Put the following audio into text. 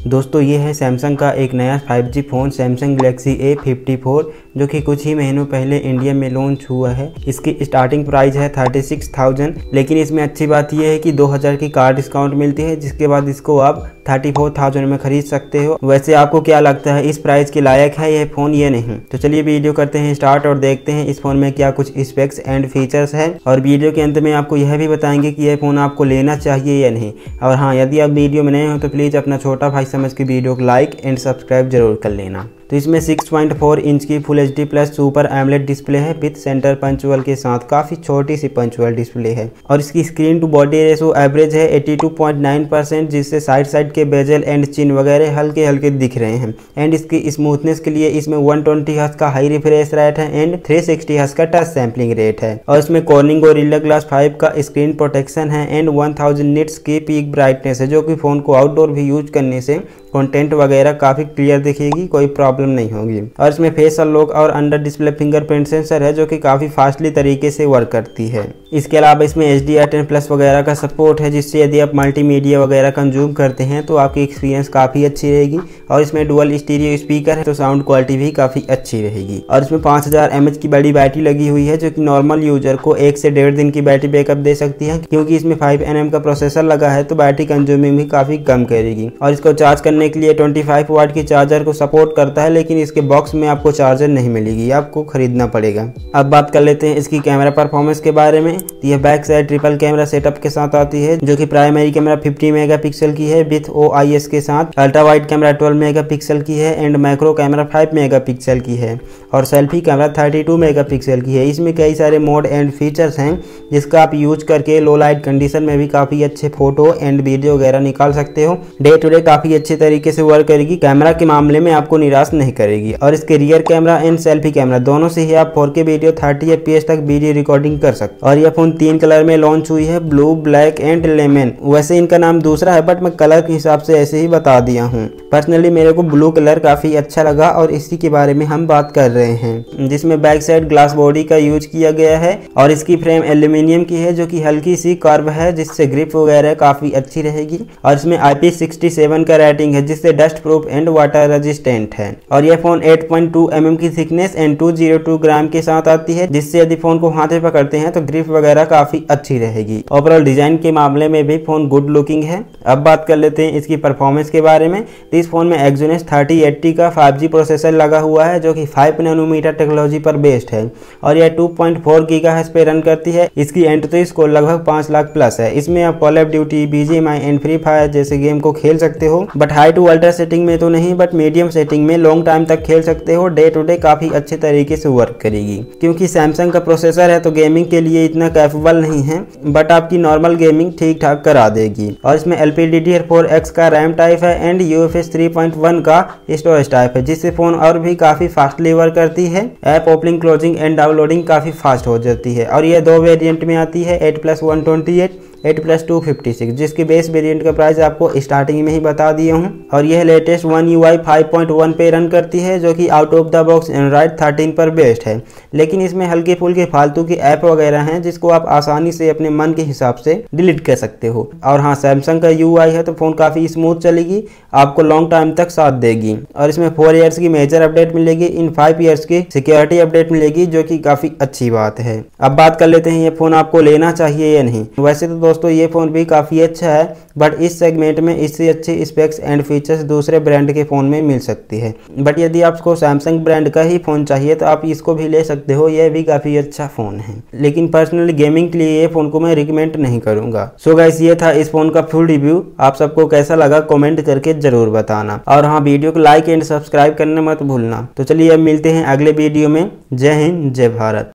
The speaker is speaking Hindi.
दोस्तों ये है सैमसंग का एक नया 5G phone Samsung Galaxy A54 जो कि कुछ ही महीनों पहले इंडिया में लॉन्च हुआ है। इसकी स्टार्टिंग प्राइस है 36,000, लेकिन इसमें अच्छी बात यह है कि 2000 की कार डिस्काउंट मिलती है, जिसके बाद इसको आप 34,000 में खरीद सकते हो। वैसे आपको क्या लगता है इस प्राइस के लायक है यह फ़ोन या नहीं? तो चलिए वीडियो करते हैं स्टार्ट और देखते हैं इस फ़ोन में क्या कुछ स्पेक्स एंड फीचर्स हैं, और वीडियो के अंत में आपको यह भी बताएंगे कि यह फ़ोन आपको लेना चाहिए या नहीं। और हाँ, यदि आप वीडियो में नए हो तो प्लीज़ अपना छोटा भाई समझ के वीडियो को लाइक एंड सब्सक्राइब जरूर कर लेना। तो इसमें 6.4 इंच की full HD plus super AMOLED display है विद सेंटर पंचुअल के साथ। काफ़ी छोटी सी पंचुअल डिस्प्ले है और इसकी screen to body ratio average है 82.9%, जिससे साइड के बेजल एंड चिन वगैरह हल्के हल्के दिख रहे हैं। एंड इसकी स्मूथनेस के लिए इसमें 120 हर्ट्ज का हाई रिफ्रेश रेट है एंड 360 हर्ट्ज का टच सैम्पलिंग रेट है। और इसमें कॉर्निंग गोरिल्ला ग्लास 5 का स्क्रीन प्रोटेक्शन है एंड 1000 निट्स की पीक ब्राइटनेस है, जो कि फ़ोन को आउटडोर भी यूज करने से कंटेंट वगैरह काफ़ी क्लियर दिखेगी, कोई प्रॉब्लम नहीं होगी। और इसमें फेस अनलॉक और अंडर डिस्प्ले फिंगरप्रिंट सेंसर है, जो कि काफ़ी फास्टली तरीके से वर्क करती है। इसके अलावा इसमें HDR10+ वगैरह का सपोर्ट है, जिससे यदि आप मल्टीमीडिया वगैरह कंज्यूम करते हैं तो आपकी एक्सपीरियंस काफ़ी अच्छी रहेगी। और इसमें डुअल स्टीरियो स्पीकर है, तो साउंड क्वालिटी भी काफ़ी अच्छी रहेगी। और इसमें 5000 mAh की बड़ी बैटरी लगी हुई है, जो कि नॉर्मल यूजर को 1 से 1.5 दिन की बैटरी बैकअप दे सकती है। क्योंकि इसमें 5nm का प्रोसेसर लगा है तो बैटरी कंज्यूमिंग भी काफ़ी कम करेगी। और इसको चार्ज करने के लिए 25 वाट की चार्जर को सपोर्ट करता है, लेकिन इसके बॉक्स में आपको चार्जर नहीं मिलेगी, आपको खरीदना पड़ेगा। अब बात कर लेते हैं इसकी कैमरा परफॉर्मेंस के बारे में। तो यह back side triple camera setup के साथ आती है, जो कि प्राइमरी कैमरा 50 मेगापिक्सल की है विथ OIS के साथ। अल्ट्रा वाइड कैमरा 12 मेगापिक्सल की है एंड मैक्रो कैमरा 5 मेगापिक्सल की है। और सेल्फी कैमरा 32 मेगापिक्सल की है। इसमें कई सारे मोड एंड फीचर्स हैं, जिसका आप यूज करके लो लाइट कंडीशन में भी काफ़ी अच्छे फोटो एंड वीडियो वगैरह निकाल सकते हो। डे टू डे काफ़ी अच्छे तरीके से वर्क करेगी, कैमरा के मामले में आपको निराश नहीं करेगी। और इसके rear camera and selfie camera दोनों से ही आप 4K वीडियो 30 FPS तक वीडियो रिकॉर्डिंग कर सकते। और यह फोन 3 कलर में लॉन्च हुई है, ब्लू, ब्लैक एंड लेमन। वैसे इनका नाम दूसरा है, बट मैं कलर के हिसाब से ऐसे ही बता दिया हूँ। पर्सनली मेरे को ब्लू कलर काफी अच्छा लगा और इसी के बारे में हम बात कर रहे हैं। जिसमें बैक साइड ग्लास बॉडी का यूज किया गया है और इसकी फ्रेम एल्यूमिनियम की है, जो कि हल्की सी कर्व है, जिससे ग्रिप वगैरह काफी अच्छी रहेगी। और इसमें IP67 का रेटिंग है, जिससे dust proof and water resistant है। और यह फोन 8.2 mm की थिकनेस एंड 202 ग्राम के साथ आती है, जिससे यदि फोन को हाथ में पकड़ते हैं तो ग्रिप वगैरह काफी अच्छी रहेगी। ओवरऑल डिजाइन के मामले में भी फोन गुड लुकिंग है। अब बात कर लेते हैं इसकी परफॉर्मेंस के बारे में। तो इस फोन में Exynos 3080 का 5G प्रोसेसर लगा हुआ है, जो कि 5 नैनोमीटर टेक्नोलॉजी पर बेस्ड है। और यह 2.4 GHz पे रन करती है। इसकी एंट्री स्कोर लगभग 5 लाख प्लस है। इसमें आप Call of Duty, BGMI and Free Fire जैसे गेम को खेल सकते हो, but high to ultra setting में तो नहीं, बट मीडियम सेटिंग में लॉन्ग टाइम तक खेल सकते हो। डे टू डे काफी अच्छे तरीके से वर्क करेगी। क्योंकि सैमसंग का प्रोसेसर है तो गेमिंग के लिए इतना कैपेबल नहीं है, बट आपकी नॉर्मल गेमिंग ठीक ठाक करा देगी। और इसमें LPDDR4X का रैम टाइप है एंड UFS 3.1 का स्टोरेज टाइप है, जिससे फोन और भी काफी फास्टली वर्क करती है। App opening, closing and downloading काफी फास्ट हो जाती है। और यह 2 वेरिएंट में आती है, 8+128, 8+256, जिसकी बेस वेरिएंट का प्राइस आपको स्टार्टिंग में ही बता दिया हूँ। और यह लेटेस्ट One UI 5.1 पे रन करती है, जो कि out of the box Android 13 पर बेस्ड है। लेकिन इसमें हल्के फुल्के फालतू की ऐप वगैरह हैं, जिसको आप आसानी से अपने मन के हिसाब से डिलीट कर सकते हो। और हाँ, सैमसंग का UI है तो फोन काफी स्मूथ चलेगी, आपको लॉन्ग टाइम तक साथ देगी। और इसमें 4 ईयर्स की मेजर अपडेट मिलेगी, इन 5 ईयर्स की सिक्योरिटी अपडेट मिलेगी, जो कि काफी अच्छी बात है। अब बात कर लेते हैं ये फोन आपको लेना चाहिए या नहीं। वैसे तो दोस्तों ये फोन भी काफी अच्छा है, बट इस सेगमेंट में इससे अच्छे स्पेक्स एंड फीचर्स दूसरे ब्रांड के फोन में मिल सकती है। बट यदि आपको सैमसंग ब्रांड का ही फोन चाहिए तो आप इसको भी ले सकते हो, यह भी काफी अच्छा फोन है। लेकिन पर्सनली गेमिंग के लिए ये फोन को मैं रिकमेंड नहीं करूंगा। सो गाइस, ये था इस फोन का फुल रिव्यू। आप सबको कैसा लगा कमेंट करके जरूर बताना। और हाँ, वीडियो को लाइक एंड सब्सक्राइब करना मत भूलना। तो चलिए अब मिलते हैं अगले वीडियो में। जय हिंद, जय भारत।